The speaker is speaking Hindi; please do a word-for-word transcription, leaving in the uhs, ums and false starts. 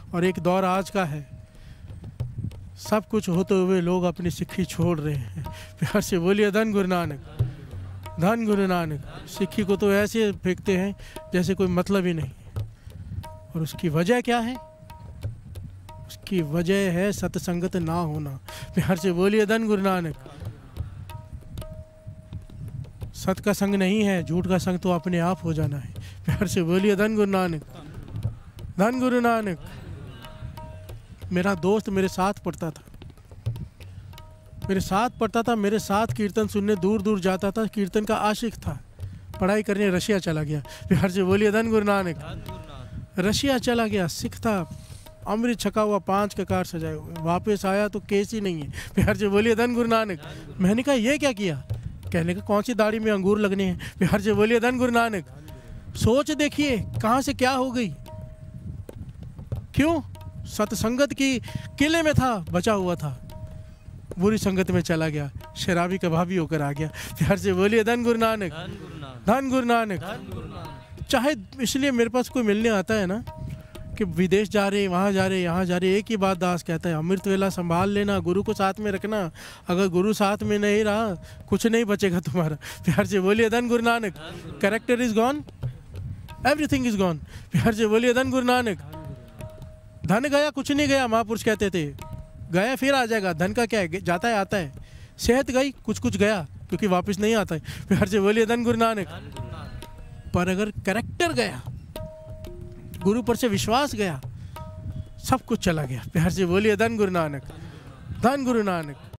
और एक दौर आज का है, सब कुछ होते हुए लोग अपनी सिक्खी छोड़ रहे हैं। प्यार से बोलिए धन गुरु नानक, धन गुरु नानक। सिक्खी को तो ऐसे फेंकते हैं जैसे कोई मतलब ही नहीं। और उसकी वजह क्या है? उसकी वजह है सत्संगत ना होना। प्यार से बोलिए धन गुरु नानक। सत का संग नहीं है, झूठ का संग तो अपने आप हो जाना है। प्यार से बोलिए धन गुरु नानक, धन गुरु नानक। मेरा दोस्त मेरे साथ पढ़ता था, मेरे साथ पढ़ता था, मेरे साथ कीर्तन सुनने दूर दूर जाता था, कीर्तन का आशिक था। पढ़ाई करने रशिया चला गया। प्यार से बोलिए धन गुरु नानक। रशिया चला गया, सिख था, अमृत छका हुआ, पांच ककार सजाए हुए, वापस आया तो केस ही नहीं है। प्यार से बोलिए धन गुरु नानक। मैंने कहा ये क्या किया? कहने का कौन सी दाढ़ी में अंगूर लगने हैं। प्यार से बोलिए धन गुरु नानक। सोच देखिए कहाँ से क्या हो गई। क्यों? सत्संगत की किले में था, बचा हुआ था, बुरी संगत में चला गया, शराबी कबाबी होकर आ गया। प्यार से बोलिए धन गुरु नानक, धन गुरु नानक। चाहे इसलिए मेरे पास कोई मिलने आता है ना कि विदेश जा रहे, वहाँ जा रहे, यहाँ जा रहे, एक ही बात दास कहता है, अमृत वेला संभाल लेना, गुरु को साथ में रखना। अगर गुरु साथ में नहीं रहा कुछ नहीं बचेगा तुम्हारा। प्यार से बोलिए धन Guru Nanak. Character is gone, everything is gone. प्यार से बोलिए धन गुरु नानक। धन गया कुछ नहीं गया, महापुरुष कहते थे, गया फिर आ जाएगा। धन का क्या है, जाता है आता है। सेहत गई, कुछ कुछ गया क्योंकि वापस नहीं आता है। प्यार से बोलिए धन गुरु नानक। पर अगर कैरेक्टर गया, गुरु पर से विश्वास गया, सब कुछ चला गया। प्यार से बोलिए धन गुरु नानक, धन गुरु नानक।